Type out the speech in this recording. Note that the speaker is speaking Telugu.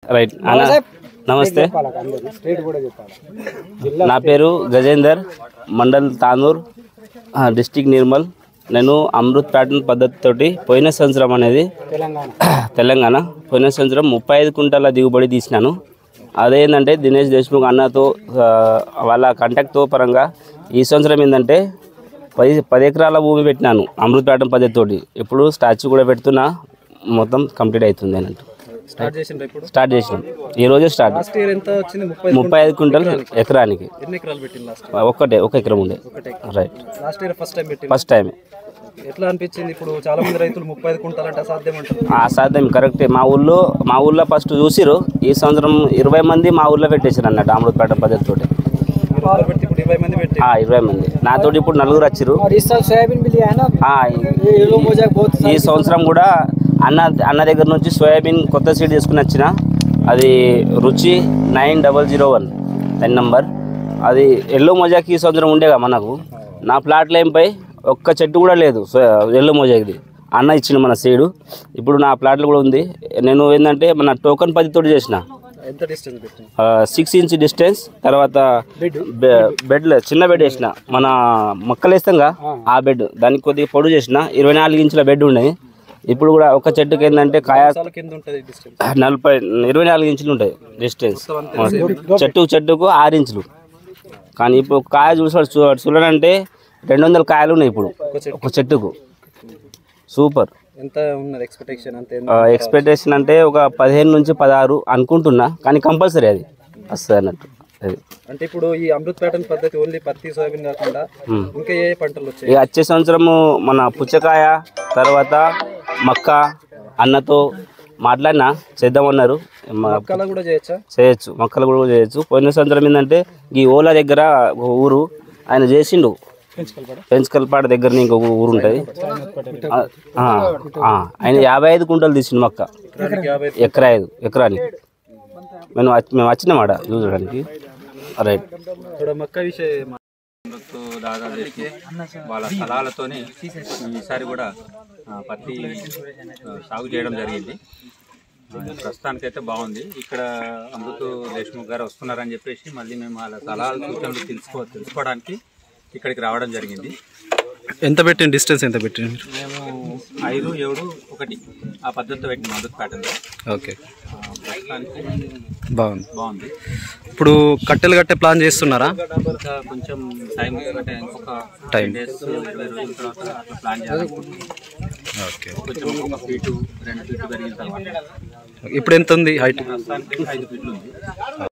రైట్ అన్న నమస్తే. నా పేరు గజేందర్, మండల్ తానూర్, డిస్టిక్ నిర్మల్. నేను అమృత్ ప్యాటర్న్ పద్ధతితోటి పోయిన సంవత్సరం అనేది తెలంగాణ పోయిన సంవత్సరం 35 కుంటల దిగుబడి తీసినాను. అదేంటంటే దినేష్ దేశ్ముఖ్ అన్నతో వాళ్ళ కాంటాక్ట్తో పరంగా ఈ సంవత్సరం ఏంటంటే 10 ఎకరాల భూమి పెట్టినాను అమృత్ ప్యాటర్న్ పద్ధతితోటి. ఇప్పుడు స్టాచ్యూ కూడా పెడుతున్నా, మొత్తం కంప్లీట్ అవుతుంది అన్నట్టు. స్టార్ట్ చేసినాం ఈరోజే స్టార్ట్. 35 కుంటలు ఎకరానికి. ఒక ఎకరం ఉండే. Right, first time. ఎట్లా అనిపించింది? ఇప్పుడు చాలా మంది రైతులు 35 కుంటలు అంటే అసాధ్యం అంటారు. అసాధ్యం, కరెక్టే. మా ఊళ్ళో ఫస్ట్ చూసిరు. ఈ సంవత్సరం 20 మంది మా ఊళ్ళో పెట్టేసారు అన్నట్టు అమృత్ ప్యాటర్న్ పద్ధతితోటి. 20 మంది నాతోటి ఇప్పుడు 4 వచ్చారు. ఈ సంవత్సరం కూడా అన్న దగ్గర నుంచి సోయాబీన్ కొత్త సీడ్ తీసుకుని వచ్చిన. అది రుచి 9001 10 నంబర్. అది ఎల్లో మోజాకి ఈ సంవత్సరం ఉండేగా మనకు. నా ప్లాట్ లైన్పై ఒక్క చెట్టు కూడా లేదు ఎల్లో మోజాకిది. అన్న ఇచ్చిన మన సీడు ఇప్పుడు నా ప్లాట్లో కూడా ఉంది. నేను ఏంటంటే మన టోకన్ పద్ధతితోటి చేసిన. 6 ఇంచ్ డిస్టెన్స్. తర్వాత బెడ్ చిన్న బెడ్ వేసిన, మన మొక్కలు వేస్తాంగా ఆ బెడ్, దానికి కొద్దిగా పొడుగు చేసిన. 24 ఇంచుల బెడ్ ఉన్నాయి. ఇప్పుడు కూడా ఒక చెట్టుకి ఏంటంటే కాయ 24 ఇంచులు ఉంటాయి డిస్టెన్స్. చెట్టుకు 6 ఇంచులు. కానీ ఇప్పుడు కాయ చూడాలంటే 200 కాయలు ఉన్నాయి ఇప్పుడు ఒక చెట్టుకు. సూపర్. ఎక్స్పెక్టేషన్ అంటే ఒక 15 నుంచి 16 అనుకుంటున్నా, కానీ కంపల్సరీ అది వస్తుంది అన్నట్టు. అంటే ఇప్పుడు ఈ అమృత్ ప్యాటర్న్ పద్ధతి ఓన్లీ పత్తి సోయాబీన్ కాకుండా ఇంకా ఏ పంటలు వచ్చాయి? వచ్చే సంవత్సరము మన పుచ్చకాయ, తర్వాత మక్క అన్నతో మాట్లాడినా చేద్దామన్నారు. చేయొచ్చు, మొక్కలు కూడా చేయొచ్చు. పోయిన సంవత్సరం ఏంటంటే ఈ ఓలా దగ్గర ఒక ఊరు ఆయన చేసిండు, పెంచుకల్పాడ దగ్గర ఇంకొక ఊరు ఉంటుంది. ఆయన 55 కుంటలు తీసిండు మొక్క, ఎకరానికి. మేము వచ్చినామాట చూడడానికి. రైట్. దాదాపు వాళ్ళ స్థలాలతోనే ఈసారి కూడా పత్తి సాగు చేయడం జరిగింది. ప్రస్తుతానికైతే బాగుంది. ఇక్కడ అమృత్ దేశ్ముఖ్ గారు వస్తున్నారని చెప్పేసి మళ్ళీ మేము వాళ్ళ స్థలాల సూచనలు తెలుసుకోవడానికి ఇక్కడికి రావడం జరిగింది. ఎంత పెట్టిన డిస్టెన్స్ ఎంత పెట్టింది? మేము 5, 7, 1 ఆ పద్ధతితో పెట్టిన అమృత్ ప్యాటర్న్లో. ఓకే, ప్రస్తుతానికి బాగుంది. ఇప్పుడు కట్టెలు కట్టే ప్లాన్ చేస్తున్నారా? ఇంకా కొంచెం టైం, ఇంకొక 10 డేస్ 20 రోజుల తర్వాత అట్లా ప్లాన్ చేయాలనుకుంటున్నాం. ఓకే, కొంచెం 1 ఫీటు 2 ఫీట్లు పెరిగిన తర్వాత. ఇప్పుడు ఎంత ఉంది హైట్? ప్రస్తుతానికి 5 ఫీట్లు ఉంది.